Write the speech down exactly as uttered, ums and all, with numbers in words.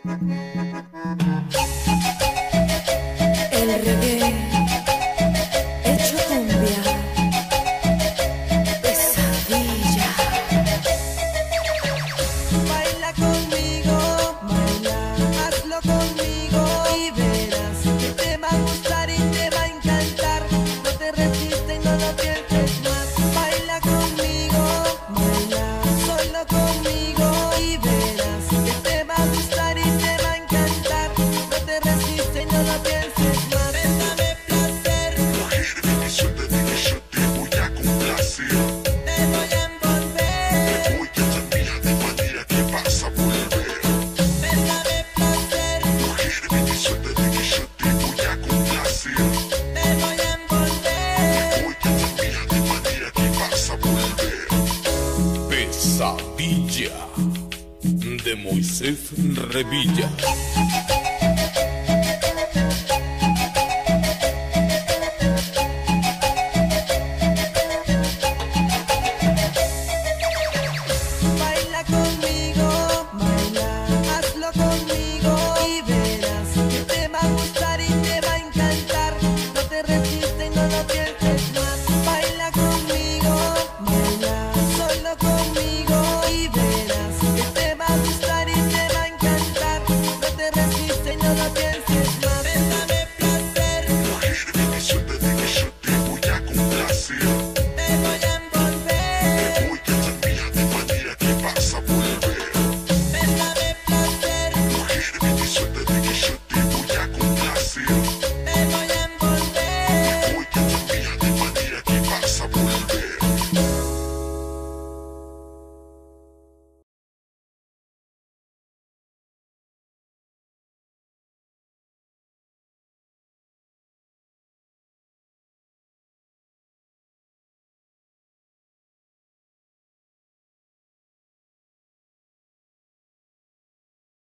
El reggae hecho cumbia, pesadilla. Baila conmigo, baila, hazlo conmigo y verás que te va a gustar y te va a encantar. No te resistes, no lo pienses más. Baila conmigo, baila, solo conmigo y verás que te va a gustar y te va a encantar. No te resistes, no lo pienses más. Dame placer, Cógeme, suéltate que yo te voy a complacer. te voy a envolver. Te voy a terminar de manera que vas a volver. Dame placer, Cógeme, suéltate que yo te voy a complacer. te voy a envolver. Te voy a terminar de manera que vas a volver. Pesadilla de Moisés Revilla.